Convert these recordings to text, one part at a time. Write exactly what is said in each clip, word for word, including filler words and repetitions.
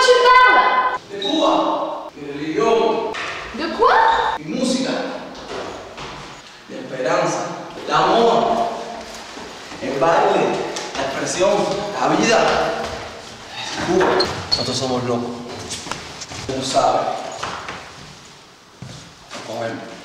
tu parles? De Cuba, del idioma. De quoi? Y música. De esperanza. El amor. El baile. La expresión. La vida. Cuba. Nosotros somos locos. Tú lo sabes. Cogemos.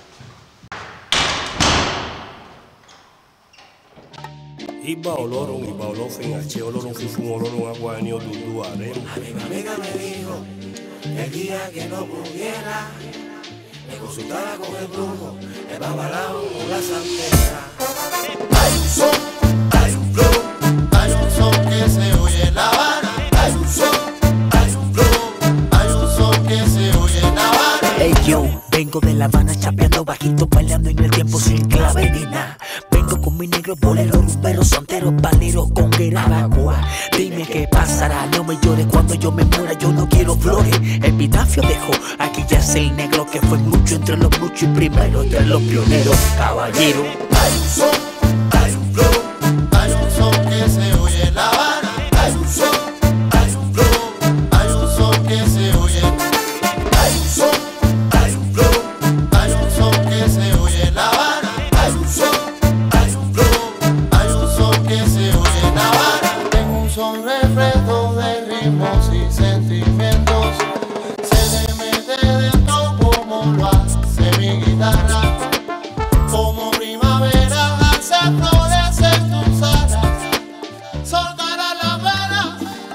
Iba olorong, iba olofin, ache olorong, fifun olorong, agua ni odudu arem. A mi amiga me dijo el día que no pudiera, me consultara con el brujo, el babalao o la santera. Hay un son, hay un flow, hay un son que se oye en La Habana. Hay un son, hay un flow, hay un son que se oye en La Habana. Hey yo, vengo de La Habana chapeando bajito, bailando en el tiempo sin clave ni nada. Vengo con mi negro bolero, rumberos, santeros, paleros con guerabagua. Dime qué pasará, no me llores cuando yo me muera, yo no quiero flores. Epitafio dejo, aquí ya es el negro que fue mucho entre los muchos y primero entre los pioneros, caballero. Hay un son, hay un flow, hay un son que se oye en La Habana. Hay un son, hay un flow, hay un son que se oye. Hay un son, hay un flow, hay un son que se oye en La Habana. Hay un son, hay un flow, hay un son que se oye en La Habana. Tengo un son reflejo de ritmos y sentimientos. Se le mete dentro como lo hace mi guitarra. Como primavera hace flores en tus alas, soltará la pena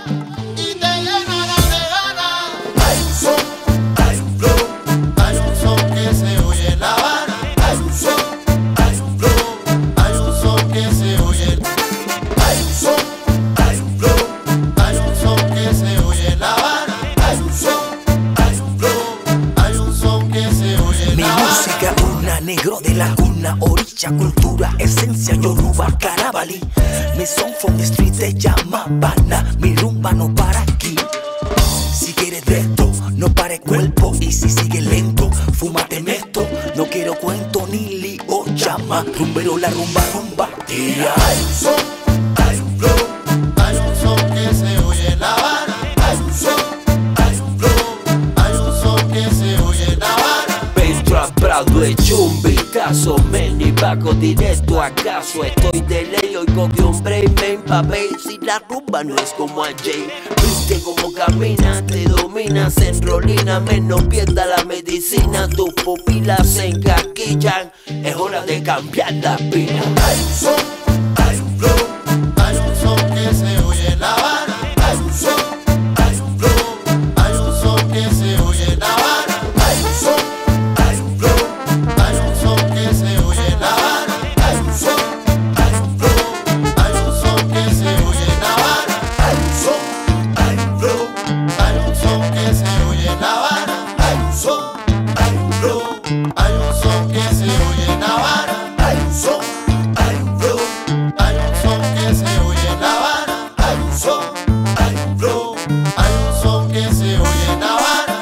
y te llenará de ganas. Hay un son, hay un flow, hay un son que se oye en La Habana. Hay un son, hay un flow, hay un son que se oye. Hay un son, hay un flow, hay un son que se oye en La Habana. Hay un son, hay un flow, hay un son que se oye en Mi La Habana. música una, negro de la cuna, orilla, cultura, esencia, yoruba, carabalí. Mi son from the street se llama Habana, mi rumba no para aquí. Si quieres de esto, no pare cuerpo, y si sigue lento, fúmate esto. No quiero cuento ni lío, llama, rumbero la rumba, rumba, tía. Hay un son, hay un flow, hay un son que se oye en La Habana. Hay un son, hay un flow, hay un son que se oye en La Habana. Pedro Prado hecho un vistazo, men y bajo directo acaso. Estoy de ley, hoy cogí un break, me empapé. Si la rumba no es como ayer, viste como camina, te domina, se enrolina, menos pierda la medicina. Tus pupilas se encaquillan, es hora de cambiar la pila. Hay un son, hay un flow, hay un son que se oye en La Habana. Hay un son, hay un flow, hay un son que se oye en La Habana. Hay un son, hay un flow, hay un son que se oye en La Habana. Hay un son, hay un flow, hay un son que se oye en La Habana. Hay un son, hay un flow, hay un son que se oye en La Habana. Hay un son, hay un flow, hay un son que se oye en La Habana. Hay un son, hay un flow, hay un son que se oye en La Habana. Hay un son, hay un flow, hay un son que se oye en La Habana.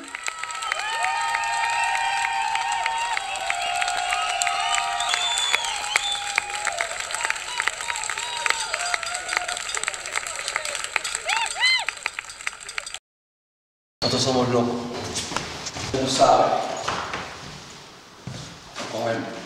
Nosotros somos locos. Tú lo sabes. Cogemos.